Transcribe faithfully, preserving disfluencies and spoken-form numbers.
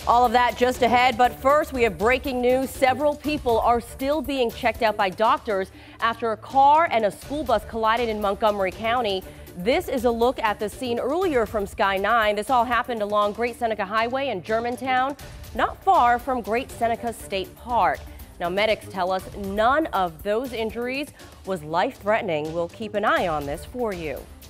All of that just ahead, but first we have breaking news. Several people are still being checked out by doctors after a car and a school bus collided in Montgomery County. This is a look at the scene earlier from Sky nine. This all happened along Great Seneca Highway in Germantown, not far from Great Seneca State Park. Now, medics tell us none of those injuries was life-threatening. We'll keep an eye on this for you.